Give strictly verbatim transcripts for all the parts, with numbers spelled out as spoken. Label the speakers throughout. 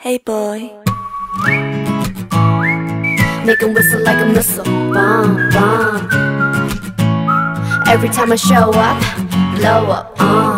Speaker 1: Hey boy.
Speaker 2: Make 'em whistle like a missile, bomb, bomb. Every time I show up, blow up, uh.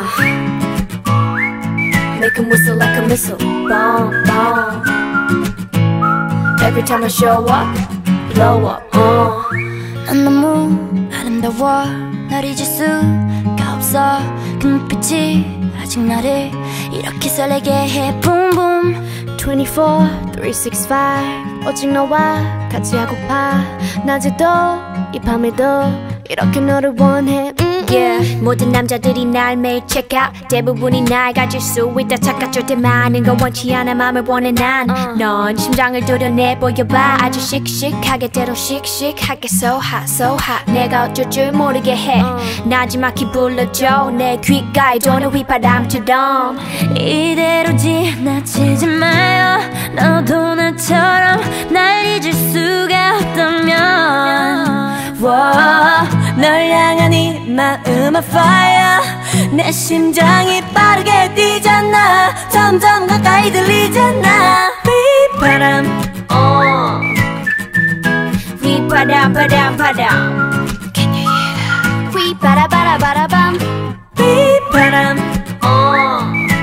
Speaker 2: Make 'em whistle like a missile, bomb, bomb. Every time I show up, blow up, uh.
Speaker 3: 난 너무 아름다워 널 잊을 수가 없어 그 눈빛이 아직 나를 이렇게 설레게 해 Boom boom
Speaker 2: twenty-four, three sixty-five 오직 너와 같이 하고파 낮에도 이 밤에도 이렇게 너를 원해 음, yeah. 모든 남자들이 날 매일 check out 대부분이 날 가질 수 있다 착각 절대 많은 건 원치 않아 맘을 원해 난 넌 uh. 심장을 도려내 보여봐 아주 씩씩하게 때로 씩씩하게 So hot so hot 내가 어쩔 줄 모르게 해 uh. 나지막히 불러줘 내 귓가에 도는 휘바람처럼
Speaker 3: 이대로 지나치지 마요 너도 나처럼 날 잊을 수가 없다면
Speaker 1: Whoa. 널 향한 이 마음은 fire 내 심장이 빠르게 뛰잖아 점점 가까이 들리잖아 휘바람
Speaker 2: 어 휘바람 바람 바람 Can you hear that? 휘바라바라바라밤
Speaker 1: 휘바람
Speaker 2: 어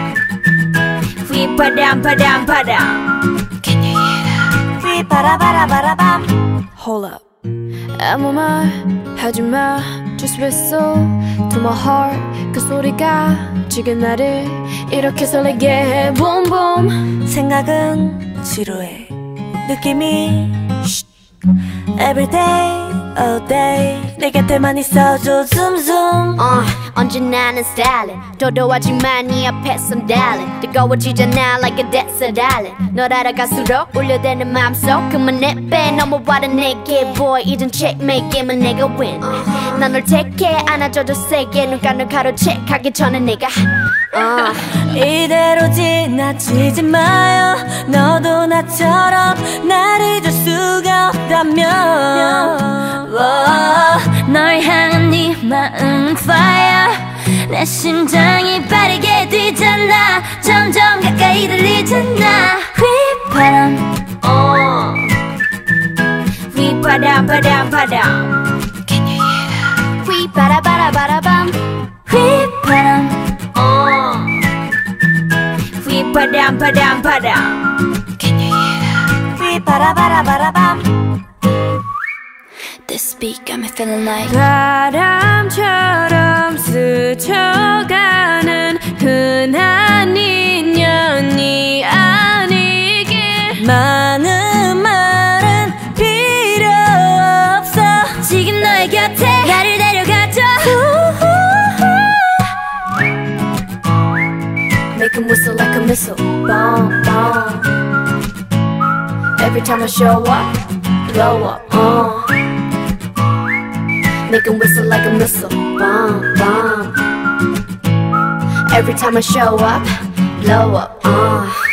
Speaker 2: 휘바람 바람 바람 Can you hear that?
Speaker 1: 휘바라바라바라밤 Hold up
Speaker 2: 아무 말 하지마 Just whistle to my heart 그 소리가 지금 나를 이렇게 설레게 해 Boom boom
Speaker 1: 생각은 지루해 느낌이 Every day, all day 내 곁에만 있어줘 zoom zoom
Speaker 2: uh, 언제나 난 styling 도도하지만 네 앞에선 darling 뜨거워지잖아 like a desert island 널 알아갈수록 울려대는 맘속 그만 내빼 넘어와라 내게 boy 이젠 checkmate 게임은 내가 win uh-huh. 난 널 택해 안아줘도 세게 눈가를 가로채 가기 전에 내가 uh.
Speaker 1: 이대로 지나치지 마요 너도 나처럼 날 잊을 수가 없다면
Speaker 3: Whoa. 널 향한 네 마음은 fire 내 심장이 빠르게 뛰잖아 점점 가까이 들리잖아 휘바람
Speaker 2: 어 휘바람 바람 바람 Can you hear that? 휘바라바라바라밤
Speaker 3: 휘바람
Speaker 2: 어 휘바람 바람 바람 Can you hear that?
Speaker 1: 휘바라바라바라밤
Speaker 3: This beat got me feeling like
Speaker 2: 바람처럼 스쳐가는 흔한 인연이 아니길
Speaker 1: 많은 말은 필요 없어
Speaker 3: 지금 너의 곁에 나를 데려가줘
Speaker 2: Make 'em whistle like a missile Bomb, bomb Every time I show up Blow up, uh Make 'em whistle like a missile Bomb, bomb Every time I show up Blow up, uh